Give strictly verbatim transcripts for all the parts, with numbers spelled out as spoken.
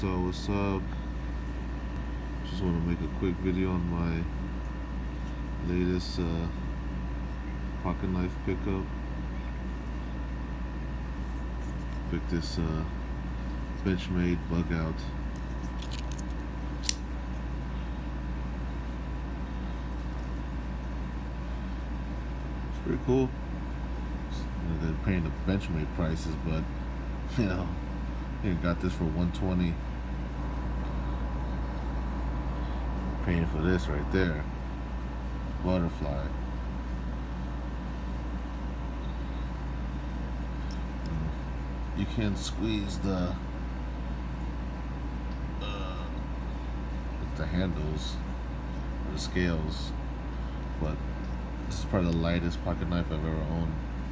So what's up? Just want to make a quick video on my latest uh, pocket knife pickup. Picked this uh, Benchmade Bug Out. It's pretty cool. You know, they're paying the Benchmade prices, but you know, they got this for one twenty. Paying for this right there, Butterfly. You can squeeze the uh, with the handles or the scales, but this is probably the lightest pocket knife I've ever owned.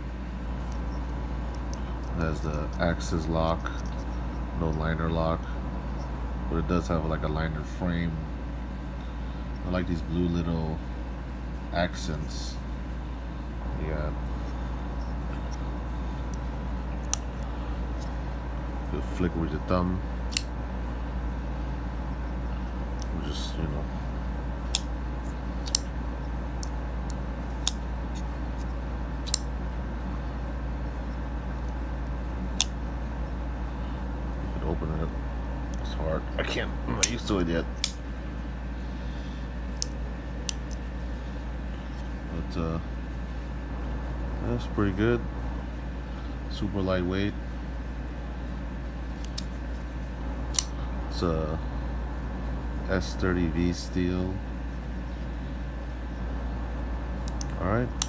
It has the Axis lock, no liner lock, but it does have like a liner frame. I like these blue little accents. Yeah. You flick with your thumb. Or just, you know. You can open it. It's hard. I can't. I'm not used to it yet. But uh, that's pretty good. Super lightweight. It's a S thirty V steel. All right.